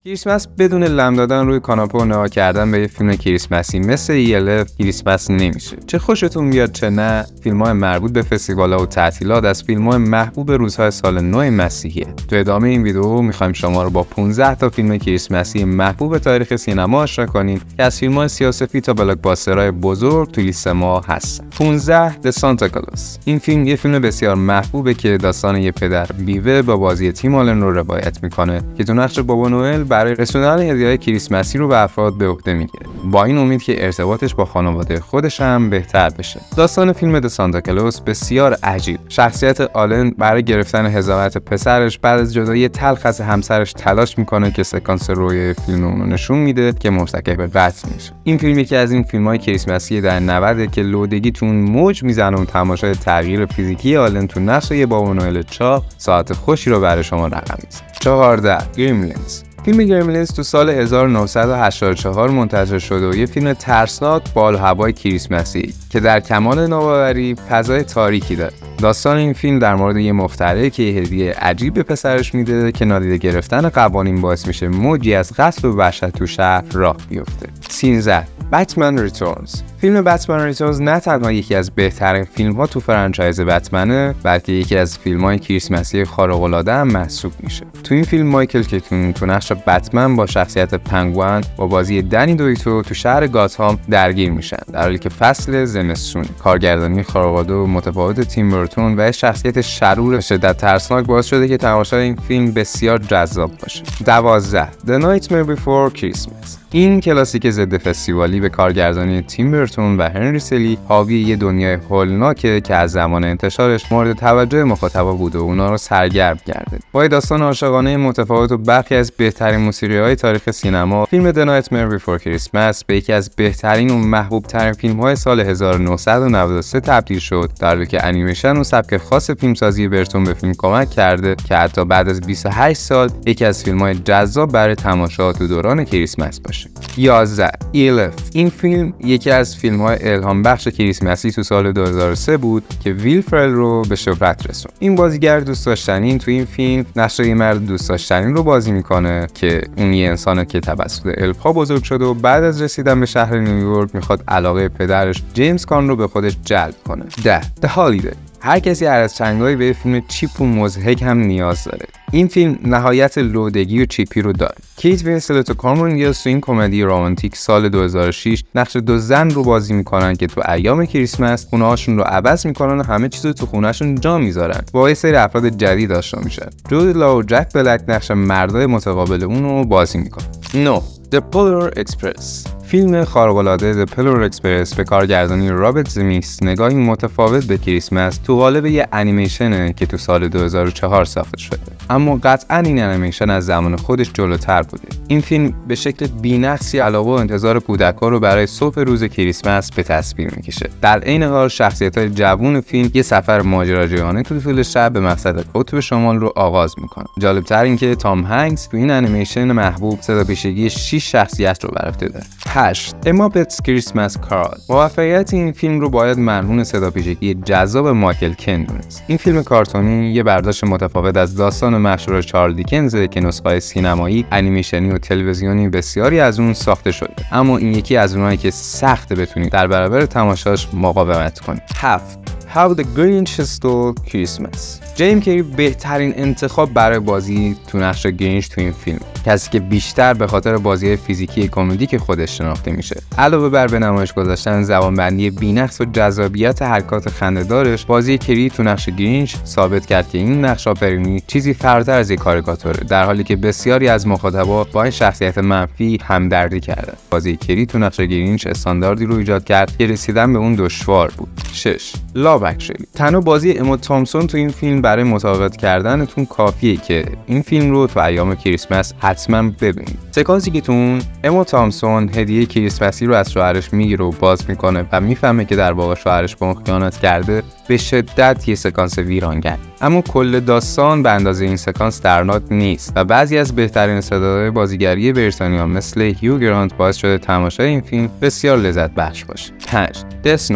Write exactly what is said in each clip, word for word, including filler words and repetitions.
کریسمس بدون لم دادن روی کاناپه و نگاه کردن به یه فیلم کریسمسی مثل ای ال اف کریسمس نمیشه. چه خوشتون بیاد چه نه، فیلم‌های مربوط به فستیوال‌ها و تعطیلات از فیلم‌های محبوب روزهای سال نو مسیحیه. تو ادامه این ویدیو می‌خوایم شما رو با پانزده تا فیلم کریسمسی محبوب تاریخ سینما آشنا کنیم که از فیلم‌های سیاه‌وسفید تا بلاکباسترهای بزرگ تو لیست ما هستن. پانزده د سانتا کلوز. این فیلم یه فیلم بسیار محبوبه که داستان یه پدر بیوه با بازی تیم آلن رو روایت می‌کنه که تو نقش بابا نوئل برای رسوندن هدیه‌های کریسمسی رو به افراد به عهده میگیره، با این امید که ارتباطش با خانواده خودش هم بهتر بشه. داستان فیلم د سانتا کلوز بسیار عجیب. شخصیت آلن برای گرفتن حضانت پسرش بعد از جدایی تلخ از همسرش تلاش میکنه که سکانس روی فیلم اون نشون میده که مرتکب قتل میشه. این فیلم یکی از این فیلم‌های کریسمسی در نود که لودگی تو اون موج میزنه و تماشای تغییر فیزیکی آلن تو نقش یه بابا نوئل چاق ساعت خوشی رو برای شما رقم میزنه. چهارده گریملینز. فیلم گریملینز تو سال هزار و نهصد و هشتاد و چهار منتشر شده و یه فیلم ترسناک با حال و هوای کریسمسی که در کمال نوآوری فضای تاریکی داره. داستان این فیلم در مورد یه مخترع که یه هدیه عجیب به پسرش میده که نادیده گرفتن قوانین باعث میشه موجی از قتل و وحشت تو شهر راه بیفته. سیزده بتمن ریتورنز. فیلم بتمن ریتورنز نه تنها یکی از بهترین فیلم‌ها تو فرانچایز بتمنه، بلکه یکی از فیلم‌های کریسمسی خارق‌العاده هم محسوب میشه. تو این فیلم مایکل کیتون تو نقش بتمن با شخصیت پنگوئن با بازی دنی دویتو تو شهر گاتهام درگیر میشن، در حالی که فصل زمستون. کارگردانی خارق‌العاده و متفاوت تیم برتون و شخصیت شرور شدت ترسناک باعث شده که تماشای این فیلم بسیار جذاب باشه. دوازده The Nightmare Before Christmas. این کلاسیک ضد فستیوالی به کارگردانی تیم برتون و هنری سلی حاوی یه دنیای هولناکه که از زمان انتشارش مورد توجه مخاطبا بوده و اونا رو سرگرم کرده. با داستان عاشقانه متفاوت و برخی از بهترین موسیقی‌های تاریخ سینما، فیلم The Nightmare Before Christmas به یکی از بهترین و محبوب‌ترین فیلم‌های سال هزار و نهصد و نود و سه تبدیل شد، در حالی که انیمیشن و سبک خاص فیلمسازی برتون به فیلم کمک کرده که حتی بعد از بیست و هشت سال یکی از فیلم‌های جذاب برای تماشا تو دوران کریسمس باشه. یازده ای ال اف. این فیلم یکی از فیلم‌های الهام بخش کریسمسی تو سال دو هزار و سه بود که ویل فرل رو به شهرت رسوند. این بازیگر دوست داشتنی تو این فیلم نقش یه مرد دوست داشتنی رو بازی میکنه که اون یه انسانه که توسط الف‌ها بزرگ شده و بعد از رسیدن به شهر نیویورک میخواد علاقه پدرش جیمز کان رو به خودش جلب کنه. ده The Holiday. هر کسی هر از چنگایی به فیلم چیپ و مضحک هم نیاز داره. این فیلم نهایت لودگی و چیپی رو داره. کیت وینسلت و کامرون دیاز تو این کمدی رمانتیک سال دو هزار و شش نقش دو زن رو بازی میکنن که تو ایام کریسمس خونه‌هاشون رو عوض میکنن و همه چیزو تو خونه‌شون جا میذارن. با یه سری افراد جدید آشنا میشن. جود لاو و جک بلک نقش مردای متقابل اون رو بازی میکنن. نه The Polar Express. فیلم خارق‌العاده The Polar Express به کارگردانی رابرت زمیکس نگاهی متفاوت به کریسمس تو قالب یه انیمیشنه که تو سال دو هزار و چهار ساخته شده، اما قطعاً این انیمیشن از زمان خودش جلوتر بوده. این فیلم به شکل بی‌نقصی علاقه و انتظار کودک‌ها رو برای صبح روز کریسمس به تصویر میکشه. در عین حال شخصیت‌های جوون فیلم یه سفر ماجراجویانه تو طول شب به مقصد قطب شمال رو آغاز میکنه. جالب‌تر این که تام هنگس تو این انیمیشن محبوب صداپیشگی شش شخصیت رو بر عهده داره. هشت A Muppet's Christmas Carol. موفقیت این فیلم رو باید مرهون صداپیشگی جذاب مایکل کن دونست. این فیلم کارتونی یه برداشت متفاوت از داستان مشهور چارل دیکنز که نسخه‌های سینمایی، انیمیشنی و تلویزیونی بسیاری از اون ساخته شده، اما این یکی از اونایی که سخت بتونید در برابر تماشاش مقاومت کنید. هفت How the Grinch Stole Christmas. جیم کری بهترین انتخاب برای بازی تو نقش گرینچ تو این فیلم، کسی که بیشتر به خاطر بازی فیزیکی کمدی که خودش شناخته میشه. علاوه بر به نمایش گذاشتن زبانبندی بی‌نقص و جذابیت حرکات خنده‌دارش، بازی کری تو نقش گرینچ ثابت کرد که این نقش آفرینی چیزی فراتر از یک کاریکاتوره، در حالی که بسیاری از مخاطبا با این شخصیت منفی همدردی کردن. بازی کری تو نقش گرینچ استانداردی رو ایجاد کرد که رسیدن به اون دشوار بود. شش لاو اکچولی. تنها بازی اما تامسون تو این فیلم برای متقاعد کردنتون کافیه که این فیلم رو تو ایام کریسمس حتما ببینید. سکانسی که تو اون اما تامسون هدیه کریسمسی رو از شوهرش میگیره و باز میکنه و میفهمه که در واقع شوهرش به اون خیانت کرده، به شدت یه سکانس ویرانگر. اما کل داستان به اندازه این سکانس دردناک نیست و بعضی از بهترین صداهای بازیگری بریتانیا مثل هیو گرانت باعث شده تماشای این فیلم بسیار لذت بخش باشه. پنج The Snowman.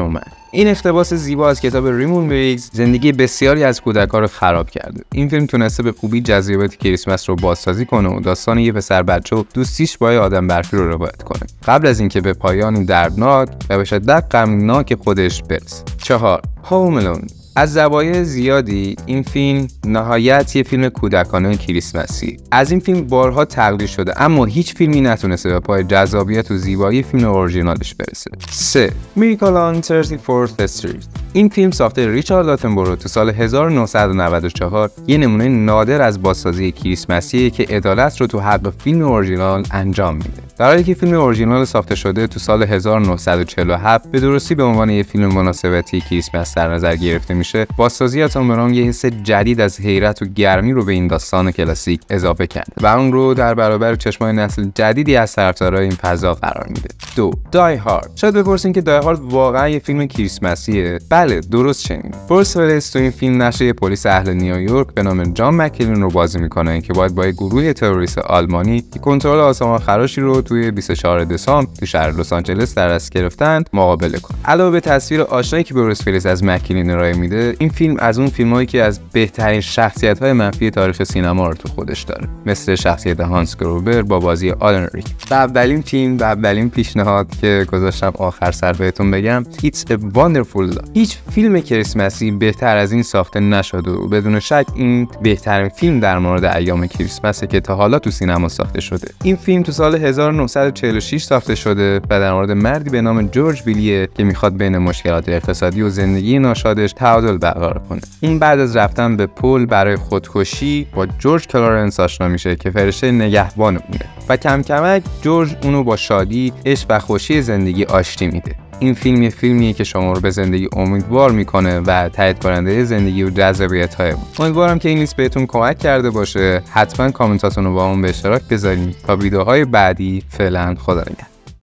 این اقتباس زیبا از کتاب ریمون بیگز زندگی بسیاری از کودکان رو خراب کرده. این فیلم تونسته به خوبی جذابیت کریسمس رو بازسازی کنه و داستان یه پسر بچه و دوستیش با یه آدم برفی رو روایت کنه قبل از اینکه به پایانی دردناک و به شدت غمناک خودش برسه. چهار هوم الون. از زوایای زیادی این فیلم نهایت یه فیلم کودکانه کریسمسی. از این فیلم بارها تقلید شده اما هیچ فیلمی نتونسته به پای جذابیت و زیبایی فیلم اورجینالش برسه. سه میریکل آن سی و چهارم استریت. این فیلم ساخته ریچارد آتنبورو تو سال هزار و نهصد و نود و چهار یه نمونه نادر از بازسازی کریسمسیه که عدالت رو تو حق فیلم اورجینال انجام میده. در حالی که فیلم اورجینال ساخته شده تو سال هزار و نهصد و چهل و هفت به درستی به عنوان یه فیلم مناسبتی کریسمس در نظر گرفته میشه، بازسازی آتنبورو یه حس جدید از حیرت و گرمی رو به این داستان کلاسیک اضافه کرده و اون رو در برابر چشمای نسل جدیدی از طرفدارای این فضا قرار میده. دو دای هارد. شاید بپرسین که دای هارد واقعا یه فیلم کریسمسیه؟ بله، درست شنیدین. بروس ویلیس تو این فیلم نقش پلیس اهل نیویورک به نام جان مککلین رو بازی میکنه که باید با یه گروه تروریست آلمانی که کنترل آسمان خراشی رو توی بیست و چهارم دسامبر تو شهر لس آنجلس در دست گرفتن مقابله کنه. علاوه به تصویر آشنایی که بروس ویلیس از مککلین ارائه میده، این فیلم از اون فیلمایی که از بهترین شخصیت‌های منفی تاریخ سینما رو تو خودش داره، مثل شخصیت هانس گروبر با بازی آلن ریک. و اولین فیلم و اولین پیشنهاد که گذاشتم آخر سر بهتون بگم It's a Wonderful Life. هیچ فیلم کریسمسی بهتر از این ساخته نشده و بدون شک این بهترین فیلم در مورد ایام کریسمسه که تا حالا تو سینما ساخته شده. این فیلم تو سال هزار و نهصد و چهل و شش ساخته شده و در مورد مردی به نام جورج بیلیه که میخواد بین مشکلات اقتصادی و زندگی ناشادش تعادل برقرار کنه. این بعد از رفتن به پل برای خودکشی با جورج کلارنس آشنا میشه که فرشته نگهبان بوده و کم کمک جورج اونو با شادی، عشق و خوشی زندگی آشتی میده. این فیلم یه فیلمیه که شما رو به زندگی امیدوار میکنه و تایید کننده زندگی و جذابیت‌های اون. امیدوارم که این لیست بهتون کمک کرده باشه. حتما کامنتاتون رو با اون به اشتراک بذارین تا ویدیوهای بعدی. فعلا خدا نگهدار.